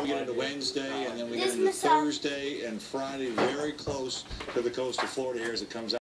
we get into Wednesday, and then we get into Thursday and Friday, very close to the coast of Florida here as it comes out.